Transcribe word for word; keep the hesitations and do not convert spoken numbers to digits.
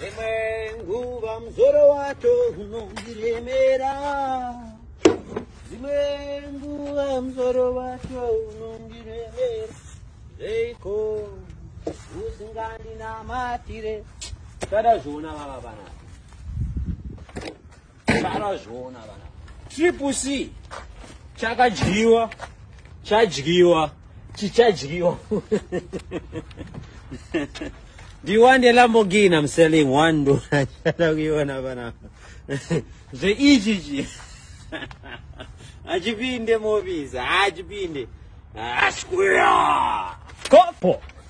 Zimenguva mzoro wacho unondiremera. Zimenguva mzoro wacho unondiremera. Zeiko usingandinamatire. Tarazvona baba bana. Tarazvona bana. Triple C chakadyiwa, chadyiwa, chichadyiwa. Do you want a Lamborghini? I'm selling one dollar. The E G G. Ajibinde movies. Ajibinde. Ashquia. Kopo.